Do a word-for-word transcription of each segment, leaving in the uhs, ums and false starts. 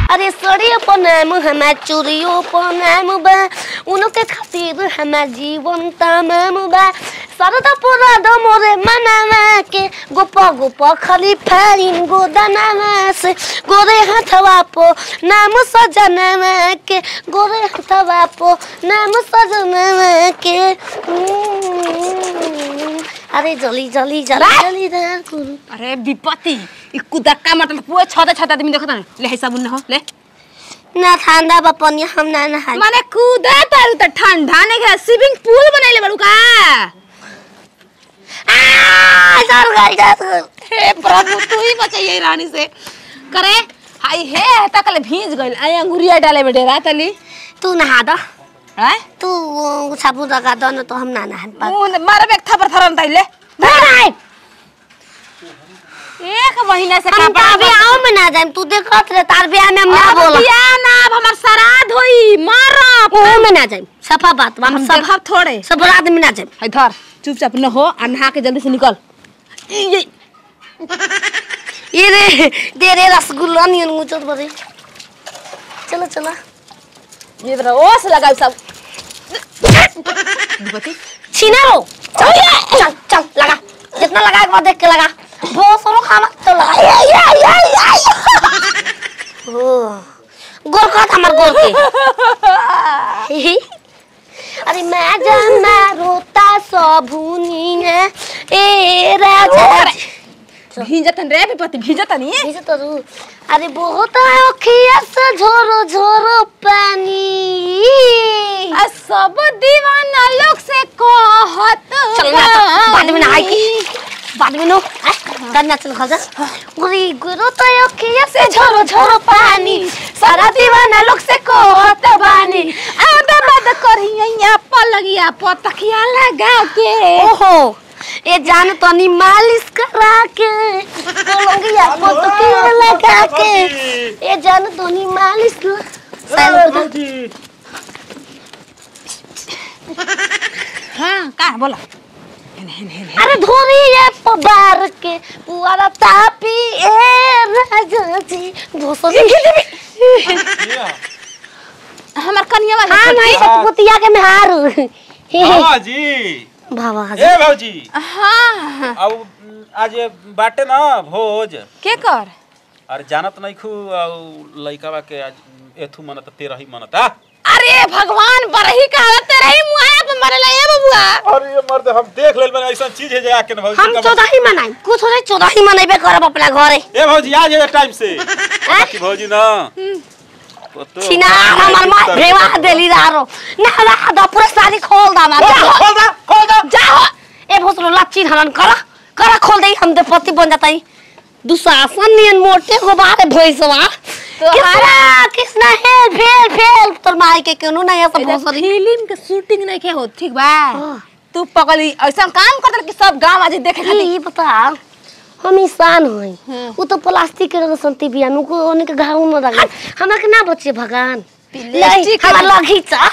अरे सड़ियों पर नाम हमार चोरियों पर नाम बा उनके खातिर हमार जीवन तमाम बा सरदा पूरा दमोरे मनावा के गोपा गोपा खाली फाइन गोदनावा से गोरे हाथवा पो नाम सजनावा के गोरे हाथवा पो नाम सजनावा के अरे जल्दी जल्दी जल्दी जल्दी अरे विपत्ति ई कुदक्का मतलब पूरे छते छते आदमी देखत न ले है साबुन न हो ले ना ठंडा बा पानी हम ना नहाई माने कूदा तारू त ठंडा ने के स्विमिंग पूल बनैले बड़ू का आ सर गई जा हे प्रभु तू ही बचाइए रानी से करे हाय हे तकले भीज गइल आई अंगुरिया डाले बेटे रातली तू नहा दो हैं तू साबुन लगा दो न तो हम ना नहा पा मुंह मार बेक थपर थरन तैले नहीं एक महीना से हम कपड़ा भी आओ में ना जाए तू देखत रे तार बियाह में हम ना बोला बिया ना अब हमर श्राद्ध होई मारब ओ में ना जाए सफा बात हम हम सब सब थोड़े सब रात में ना जाए हाय धर चुपचाप न हो आ नहा के जल्दी से निकल ये ये रे दे रे रसगुल्ला नहीं मुझे बरे चलो चलो ये बरा ओस लगाओ सब विपत्ति छीना लो चल चल चल लगा जितना लगाएगा देख के लगा बहुत सारा खाना तो लगा ये ये ये ओ गोल का हमार गोल के अरे मैं जाना रोता सबूनी ने ए राजा भीजतन रे विपत्ति भीजतन ये भीज तो रू अरे बहुत है ओखिया से झोरो झोरो पानी आ सब दीवाना लोग से कहत चल ना तो बाद में नहाई की बाद में नो करना चल खा जा गुरी गुरु तो ओखिया से झोरो झोरो पानी सारा दीवाना लोग से कहत बानी अब मत करिया पलगिया पतखिया लगा के ओहो ए जान तो नी मालिश करा के पलंगिया पतखिया लगा के ए जान तो नी मालिश हां का बोला अरे धोरी ये पबार के पुआरा तापी ए राजा जी भोसरी हमर कनिया वाला हां नहीं सतपुतिया के मेहार बाबा जी बाबा ए भौजी हां अब आज बाटे ना भोज के कर अरे जानत नहीं खू लइकावा के आज एथु मनत तेरह ही मनत आ अरे भगवान बरही कहते रही मुआया पे मरले ए बबुआ अरे ये मर्द हम देख लेल मैंने ऐसा चीज है जे आके भौजी हम चौदह ही मनाई कुछ हो चौदह ही मनाइबे करब अपना घरे ए भौजी आ जाए टाइम से कि भौजी ना छिना हमर मां भेवा देली रारो ना ना द पूरा सारी खोल दा ना खोल दा खोल दा जाओ ए भोसलो लच्ची हलन कर कर खोल दे हम दे पति बन जाताई दुशासन नियन मोटे को बारे भैसवा तोहारा किसना है फेल फेल तोर माई के केनो ना ऐसा भोसरी फिल्म के शूटिंग नहीं के हो ठीक बा तू पगली ऐसा काम कर दे कि सब गांव आज देखे खातिर ई बता हम इंसान होई वो तो प्लास्टिक के रसंती बिया नु को ओने के घाव न लगे हमरा के ना बचे भगवान प्लास्टिक हमरा लगी चा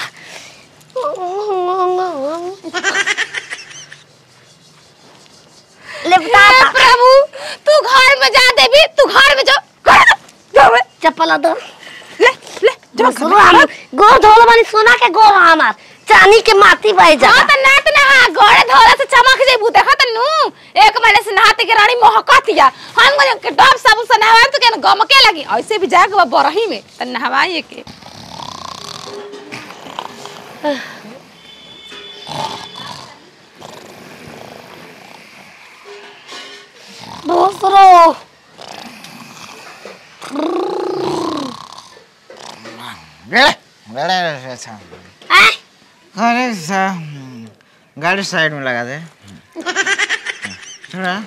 ले बता प्रभु तू घर में जा देवी तू घर में जा चप्पल दो ले ले जो सुनो हम गोर धोल वाली सोना के गोर हमार चांदी के माटी बाई जा हां त नात ना गोड़े धोला से चमक जेबू देखत नु एक महीने से नहाते के रानी मोहकतिया हम गन के डब साबुन से नहावे तो के गम के लगी ऐसे भी जाके बरही में त नहवाए के दूसरो गड़े गड़े अच्छा अरे सा गाड़ी साइड में लगा दे थोड़ा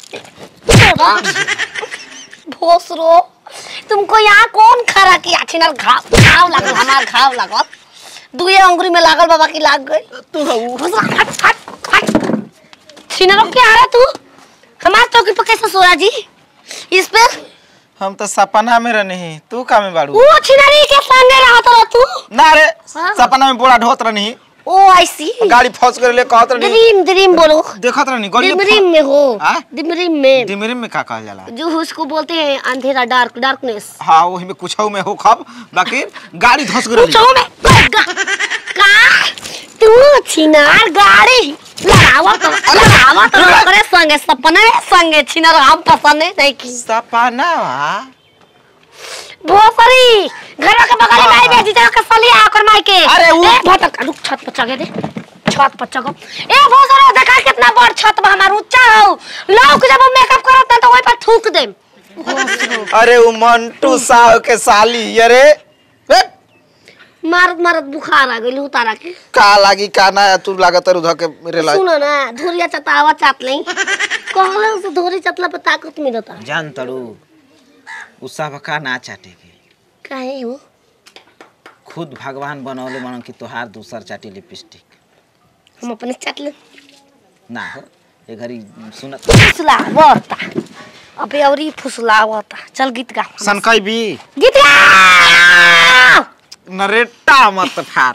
भोसरो तुमको यहाँ कौन खरा किया छिनर घाव घाव लागल हमार घाव लागल दुए अंगुरी में लागल बाबा की लाग गई तू भोसरो हट हट हट छिनर क्या आ रहा तू हमार चौकी पे कैसे सोया जी इस पे हम तो सपना में रहनी तू का में बाड़ू वो छिनरी के संगे रहत रह तू ना रे सपना में बोला ढोत रहनी ओ आई सी गाड़ी फंस कर ले कहत रही ड्रीम ड्रीम बोलो देखत रही गली ड्रीम में हो हाँ? ड्रीम में डिमरी में का कहल जाला जो उसको बोलते हैं अंधेरा डार्क डार्कनेस हां वही में कुछ में हो खब बाकी गाड़ी धस कर कुछ में का तू छिनार गाड़ी लगावा तो लगावा तो करे संगे सपने संगे छिनार हम पसंद नहीं की सपना भोसरी घर के बगल में आई बेटी जा के सलिया ओकर माई के अरे उ भटक रुक छत पर चढ़े दे छत पर चढ़ो ए भोसरी देखा कितना बड़ छत बा हमार ऊंचा हो लोग जब मेकअप करत त ओइ पर थूक दे अरे उ मंटू साहब के साली अरे मारत मारत बुखार आ गइल उतारा के का लागी का ना तू लागत उधर के मेरे ला सुनो ना धुरिया चतावा चाट ले कहले से धुरी चतला पे ताकत मिलता जान तड़ू उ सब का ना चाटे के काहे हो खुद भगवान बनौले मन की तोहार दूसर चाटी लिपस्टिक हम अपने चाट ले ना हो ए घरी सुनत फुसला वरता अबे औरी फुसला वरता चल गीत गा सनकई भी गीत गा नरेटा मत फार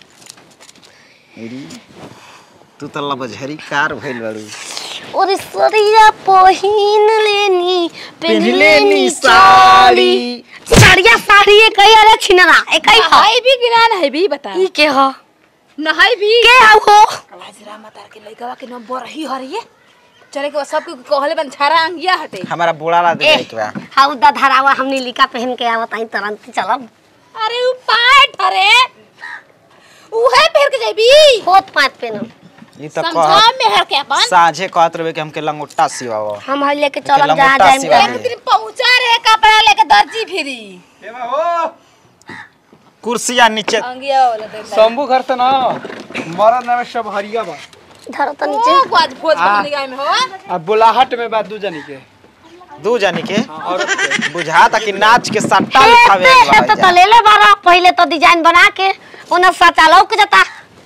मेरी तू त लबझरी कार भइल बाड़ू और सरिया पहिन लेनी पहन लेनी साड़ी साड़िया साड़ी एक ही अरे छिनरा एक ही हो हाय भी गिरा है भी बता ई के हो नहाई भी के हो हो कलाजरा मातार के लइकावा के नाम बरही हरिए चले के सब के कहले बन छारा अंगिया हटे हमारा बुढ़ा ला दे के बा हाउ दा धरावा हमनी लिका पहन के आवत आई तुरंत चलब अरे उ पाए ठरे उहे फेर के जाबी होत पात पेनो ई त समझा कह मेहर के अपन साझे कहत रहे कि हमके लंगोटा सिवाओ हम हल लेके चलब जहां लंगोटा जाए सिवा एक दिन पहुंचा रे कपड़ा लेके दर्जी फिरी एमा हो कुर्सिया नीचे अंगिया वाला दे शंभू घर त ना मरद नामे सब हरिया बा धर त नीचे ओ आज भोज बन गए में हो आ बुलाहट में बा दू जनी के दू जानी के औरत के बुझाता कि नाच के सट्टा लिखावे है तो तो ले ले बारा पहले तो डिजाइन बना के ओना सटा लौक जता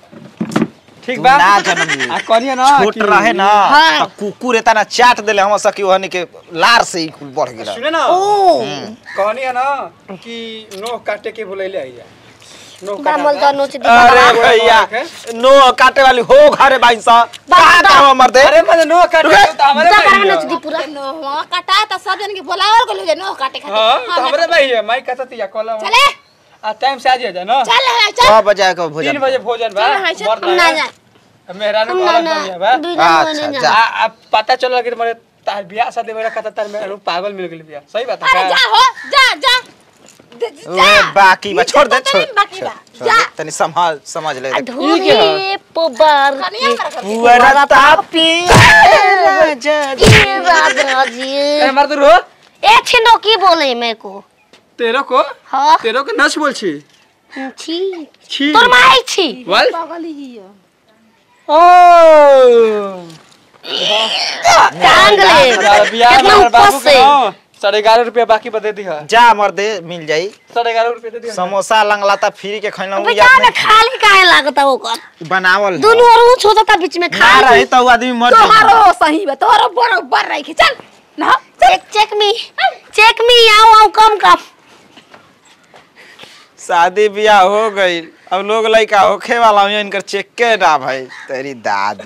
ठीक बा ना जनम आ कनिया ना छोट कि- रहे ना हाँ। त कुकुर एता ना चाट देले हम सकी ओहनी के लार से ही कुल बढ़ गेला सुने ना ओ कनिया ना कि नोह काटे के बुलैले आइया नोह दामल काटा द नोच दी अरे बाबा भैया नो काटे वाली हो घरे भाई सा बाबा। का हम मर दे अरे मने नोह काटे तो हमरे दा भाई करा है। नोच दी पूरा नो वहां काटा त सब जन के बोलावर को ले नो काटे हां खाते तो हमरे भाई है माई कहता तिया कॉल चले आ टाइम से आ जा ना चल है चल छह बजे के भोजन तीन बजे भोजन बा चल, हाँ, चल, मर हम ना जाए मेहरानू हम को ना अलग ना बनिया बा दुई अच्छा, ना जा। जा आ अब पता चलल कि मेरे तार बियाह शादी मेरा कहता तार मेहरानू पागल मिल गेल बियाह सही बात अरे है जा हो जा जा दे- ओए जा बाकी बा छोड़ दे इज्जत तो छोड़ नहीं बाकी बा छोड़ जा दे, तनी संभाल समझ ले धोरे पबार कनिया कर कर वरता पिया ये राजा जी ए मार दूर हो ए छिनो की बोले मेरे को तेरो को हां तेरो के नस बोल छी छी छी तोर माई छी बोल पागल ही है ओ टांग ले बियाह कितना में ऊपर बाबू से के ना साढ़े ग्यारह रुपया बाकी बता दी है जा मर दे मिल जाई साढ़े ग्यारह रुपया दे दी समोसा लंगलाता फ्री के खैना अबे उ क्या याद में नहीं खाली काहे लागता ओकर बनावल है। दोनों और ऊंच हो जाता बीच में ना खाली रही तो उ आदमी मर जाई तोहारो सही बा तोहारो बरोबर रही के चल ना check check me check me आओ आओ कम कम शादी ब्याह हो गई अब लोग लइका होखे वाला इनकर चेक के ना भाई तेरी दाद